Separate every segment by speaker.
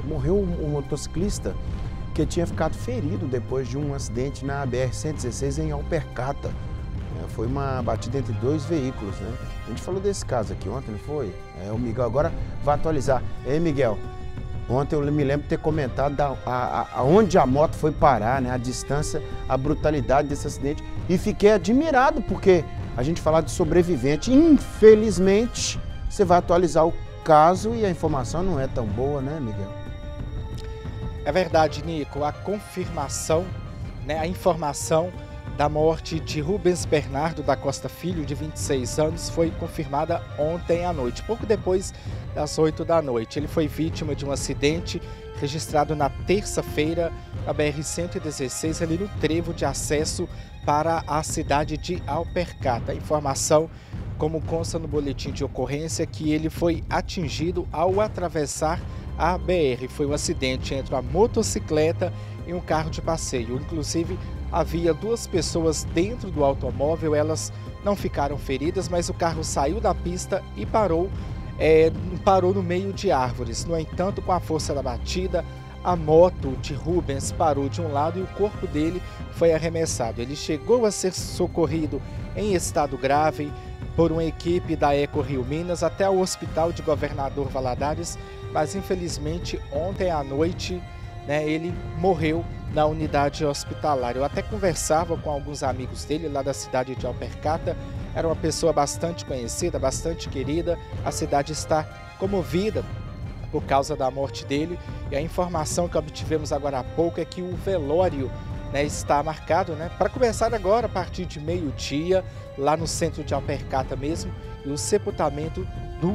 Speaker 1: morreu um motociclista que tinha ficado ferido depois de um acidente na BR-116 em Alpercata. Foi uma batida entre dois veículos, né? A gente falou desse caso aqui ontem, não foi? O Miguel agora vai atualizar. Ei, Miguel, ontem eu me lembro de ter comentado aonde a moto foi parar, né? A distância, a brutalidade desse acidente. E fiquei admirado, porque a gente fala de sobrevivente. Infelizmente, você vai atualizar o caso e a informação não é tão boa, né, Miguel?
Speaker 2: É verdade, Nico. A confirmação, né, a informação da morte de Rubens Bernardo da Costa Filho, de 26 anos, foi confirmada ontem à noite, pouco depois das 8 da noite. Ele foi vítima de um acidente registrado na terça-feira na BR-116, ali no trevo de acesso para a cidade de Alpercata. A informação, como consta no boletim de ocorrência, que ele foi atingido ao atravessar a BR. Foi um acidente entre uma motocicleta e um carro de passeio. Inclusive, havia duas pessoas dentro do automóvel, elas não ficaram feridas, mas o carro saiu da pista e parou no meio de árvores. No entanto, com a força da batida, a moto de Rubens parou de um lado e o corpo dele foi arremessado. Ele chegou a ser socorrido em estado grave por uma equipe da Eco Rio Minas até o hospital de Governador Valadares, mas infelizmente ontem à noite, né, ele morreu na unidade hospitalar. Eu até conversava com alguns amigos dele lá da cidade de Alpercata. Era uma pessoa bastante conhecida, bastante querida. A cidade está comovida por causa da morte dele. E a informação que obtivemos agora há pouco é que o velório, né, está marcado, né, para começar agora a partir de meio-dia, lá no centro de Alpercata mesmo, e o sepultamento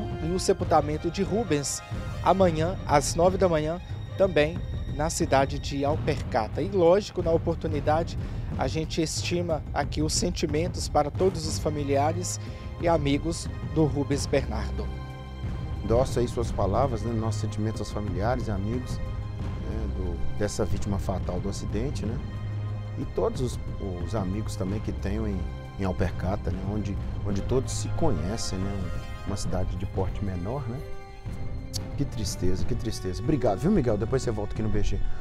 Speaker 2: de Rubens amanhã às 9 da manhã também na cidade de Alpercata. E lógico, na oportunidade, a gente estima aqui os sentimentos para todos os familiares e amigos do Rubens Bernardo.
Speaker 1: Endossa aí suas palavras, né? Nossos sentimentos aos familiares e amigos, né, dessa vítima fatal do acidente, né? E todos os amigos também que tenham em Alpercata, né? Onde todos se conhecem, né? Uma cidade de porte menor, né? Que tristeza, que tristeza. Obrigado, viu, Miguel? Depois você volta aqui no BG.